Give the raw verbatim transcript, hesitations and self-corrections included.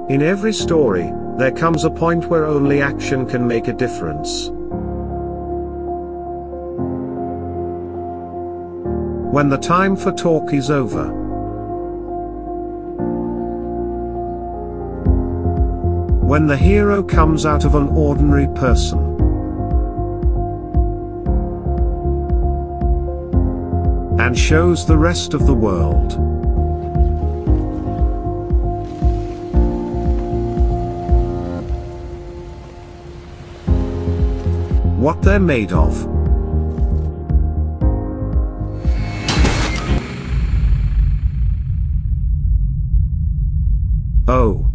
In every story, there comes a point where only action can make a difference. When the time for talk is over. When the hero comes out of an ordinary person. And shows the rest of the world what they're made of. Oh.